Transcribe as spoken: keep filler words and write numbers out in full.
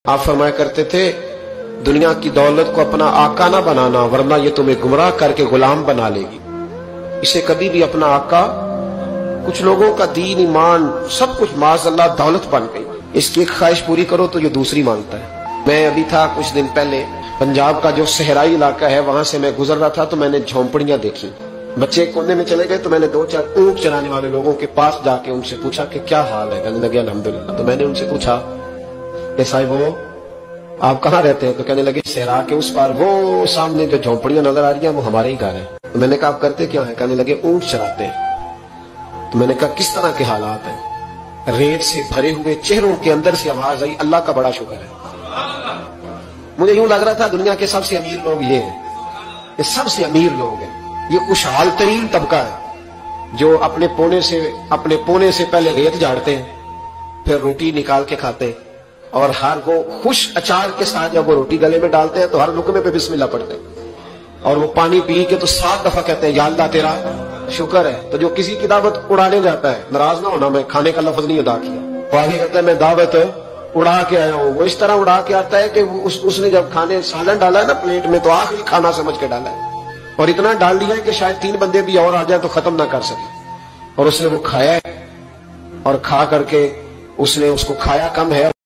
आप फरमाया करते थे, दुनिया की दौलत को अपना आका ना बनाना, वरना ये तुम्हें गुमराह करके गुलाम बना लेगी। इसे कभी भी अपना आका, कुछ लोगों का दीन ईमान सब कुछ माज़अल्लाह दौलत बन गई, इसकी एक ख्वाहिश पूरी करो तो ये दूसरी मांगता है। मैं अभी था कुछ दिन पहले, पंजाब का जो सहराई इलाका है वहां से मैं गुजर रहा था तो मैंने झोंपड़ियां देखी। बच्चे कोने में चले गए तो मैंने दो चार ऊंट चलाने वाले लोगों के पास जाके उनसे पूछा कि क्या हाल है। कहने लगे अल्हम्दुलिल्लाह। तो मैंने उनसे पूछा कि साहिब वो आप कहाँ रहते हैं? तो कहने लगे सहरा के उस पार वो सामने जो झोंपड़ियां नजर आ रही हैं वो हमारे ही घर है। तो मैंने कहा आप करते क्या है? कहने लगे ऊंट चराते हैं। तो मैंने कहा किस तरह के हालात हैं? रेत से भरे हुए चेहरों के अंदर से आवाज आई, अल्लाह का बड़ा शुक्र है। मुझे यूं लग रहा था दुनिया के सबसे अमीर लोग ये हैं, ये सबसे अमीर लोग हैं, ये खुशहाल तरीन तबका है जो अपने पोने से अपने पोने से पहले रेत झाड़ते हैं, फिर रोटी निकाल के खाते हैं, और हर वो खुश अचार के साथ जब वो रोटी गले में डालते हैं तो हर लुकमे पे बिस्मिल्लाह पढ़ते हैं, और वो पानी पी के तो सात दफा कहते हैं या अल्लाह तेरा शुक्र है। तो जो किसी की दावत उड़ाने जाता है, नाराज ना होना, मैं खाने का लफ्ज नहीं अदा किया, वो आगे कहता है मैं दावत उड़ा के आया हूं। वो इस तरह उड़ा के आता है कि उस, उसने जब खाने सालन डाला है ना प्लेट में तो आखिरी खाना समझ के डाला है, और इतना डाल दिया है कि शायद तीन बंदे भी और आ जाए तो खत्म ना कर सके। और उसने वो खाया है, और खा करके उसने उसको खाया कम है